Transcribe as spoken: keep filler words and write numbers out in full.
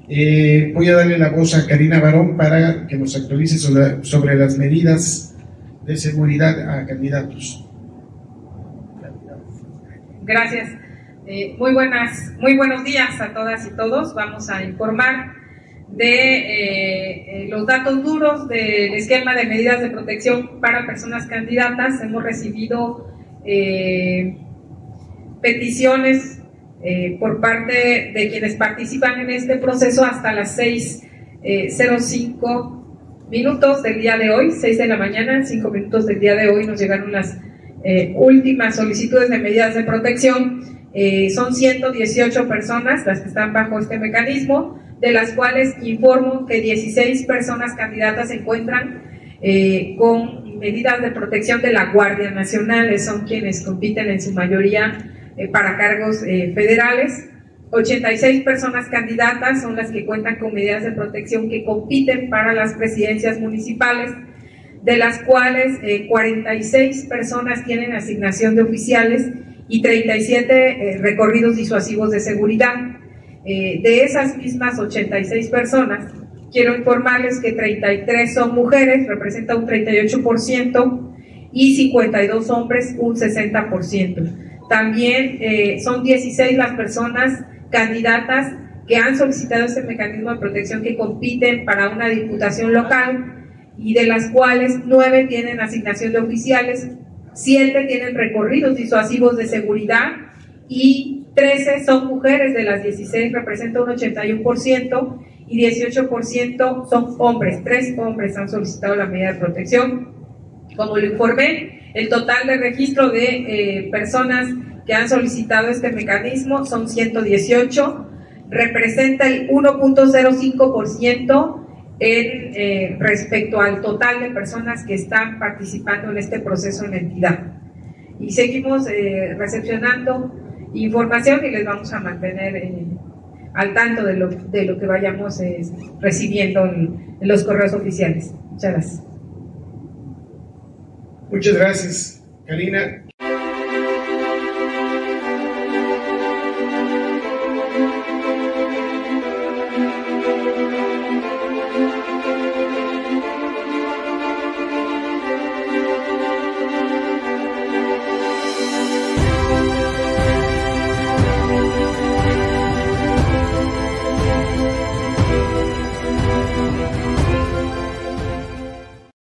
Eh, voy a darle la voz a Karina Barón para que nos actualice sobre, sobre las medidas de seguridad a candidatos. Gracias. Eh, muy buenas, muy buenos días a todas y todos. Vamos a informar de eh, eh, los datos duros del esquema de medidas de protección para personas candidatas. Hemos recibido eh, peticiones eh, por parte de quienes participan en este proceso hasta las seis cero cinco minutos del día de hoy, seis de la mañana, cinco minutos del día de hoy nos llegaron las eh, últimas solicitudes de medidas de protección. Eh, son ciento dieciocho personas las que están bajo este mecanismo, de las cuales informo que dieciséis personas candidatas se encuentran eh, con medidas de protección de la Guardia Nacional, son quienes compiten en su mayoría eh, para cargos eh, federales. ochenta y seis personas candidatas son las que cuentan con medidas de protección que compiten para las presidencias municipales, de las cuales eh, cuarenta y seis personas tienen asignación de oficiales y treinta y siete eh, recorridos disuasivos de seguridad. Eh, de esas mismas ochenta y seis personas, quiero informarles que treinta y tres son mujeres, representa un treinta y ocho por ciento, y cincuenta y dos hombres, un sesenta por ciento. También eh, son dieciséis las personas candidatas que han solicitado este mecanismo de protección que compiten para una diputación local, y de las cuales nueve tienen asignación de oficiales, siete tienen recorridos disuasivos de seguridad y trece son mujeres. De las dieciséis representa un ochenta y uno por ciento y dieciocho por ciento son hombres. Tres hombres han solicitado la medida de protección. Como lo informé, el total de registro de eh, personas que han solicitado este mecanismo son ciento dieciocho, representa el uno punto cero cinco por ciento en, eh, respecto al total de personas que están participando en este proceso en la entidad. Y seguimos eh, recepcionando información y les vamos a mantener eh, al tanto de lo, de lo que vayamos eh, recibiendo en, en los correos oficiales. Muchas gracias. Muchas gracias, Karina.